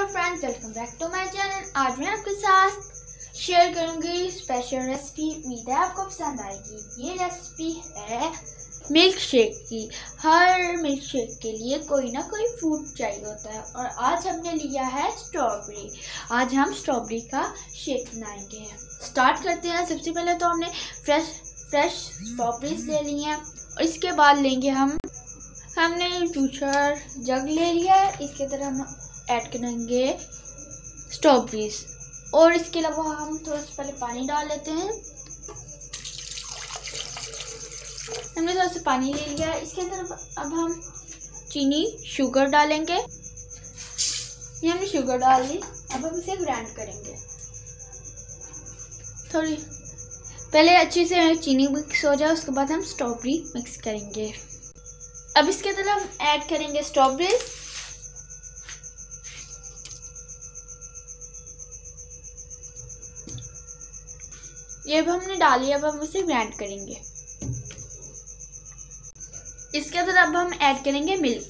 Hello friends, welcome back to my channel. आज मैं आपके साथ शेयर करूंगी स्पेशल रेसिपी। उम्मीद है आपको पसंद आएगी। ये रेसिपी है मिल्क शेक की। हर मिल्क शेक के लिए कोई ना कोई फ्रूट चाहिए होता है और आज हमने लिया है स्ट्रॉबेरी। आज हम स्ट्रॉबेरी का शेक बनाएंगे। स्टार्ट करते हैं। सबसे पहले तो हमने फ्रेश स्ट्रॉबेरीज ले ली हैं और इसके बाद लेंगे हमने जूसर जग ले लिया है। इसके तरह हम ऐड करेंगे स्ट्रॉबेरीज और इसके अलावा हम थोड़ा सा पहले पानी डाल लेते हैं। हमने थोड़ा सा पानी ले लिया है। इसके अंदर अब हम चीनी शुगर डालेंगे। ये हमने शुगर डाल ली। अब हम इसे ग्राइंड करेंगे। थोड़ी पहले अच्छे से चीनी मिक्स हो जाए, उसके बाद हम स्ट्रॉबेरी मिक्स करेंगे। अब इसके अंदर हम ऐड करेंगे स्ट्रॉबेरीज। ये अब हमने डाली। अब हम इसे ग्राइंड करेंगे। इसके अंदर अब हम ऐड करेंगे मिल्क।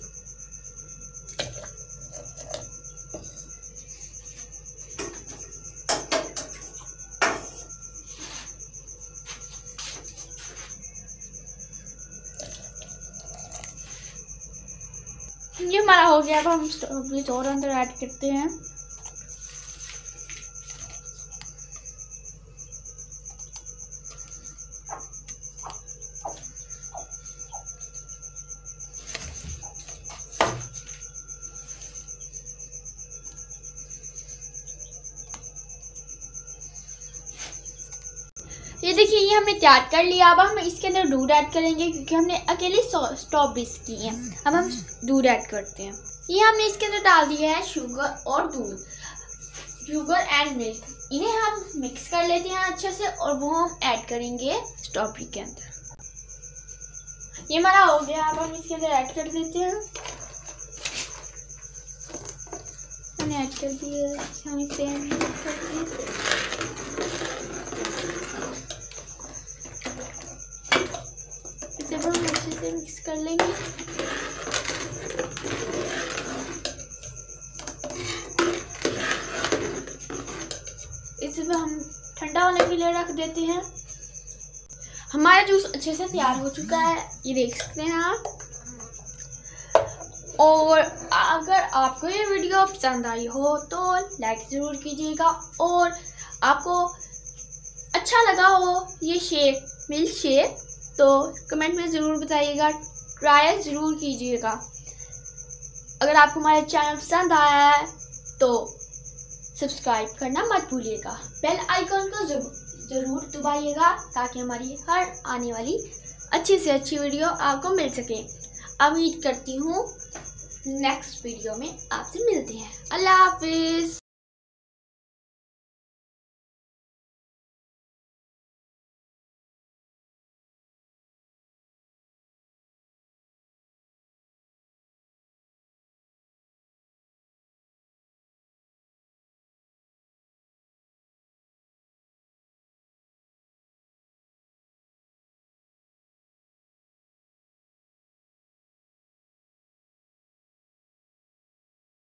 ये हमारा हो गया। अब हम स्ट्रॉबेरी और अंदर ऐड करते हैं। ये देखिए, ये हमने तैयार कर लिया। अब हम इसके अंदर दूध ऐड करेंगे क्योंकि हमने अकेले स्ट्रॉबेरीज की हैं। अब हम दूध ऐड करते हैं। ये हमने इसके अंदर डाल दिया है शुगर और दूध, शुगर एंड मिल्क। इन्हें हम मिक्स कर लेते हैं अच्छे से और वो हम ऐड करेंगे स्ट्रॉबेरी के अंदर। ये हमारा हो गया। अब हम इसके अंदर ऐड कर देते हैं। हमने ऐड कर दिया। हम इसे ऐड करते हैं। हम अच्छे से मिक्स कर लेंगे। इसे हम ठंडा होने के लिए रख देते हैं। हमारा जूस अच्छे से तैयार हो चुका है, ये देख सकते हैं आप। और अगर आपको ये वीडियो पसंद आई हो तो लाइक ज़रूर कीजिएगा और आपको अच्छा लगा हो ये शेक मिल्क शेक तो कमेंट में ज़रूर बताइएगा। ट्राई ज़रूर कीजिएगा। अगर आपको हमारे चैनल पसंद आया है तो सब्सक्राइब करना मत भूलिएगा। बेल आइकन को ज़रूर दबाइएगा ताकि हमारी हर आने वाली अच्छी से अच्छी वीडियो आपको मिल सके। उम्मीद करती हूँ नेक्स्ट वीडियो में आपसे मिलते हैं। अल्लाह हाफिज़।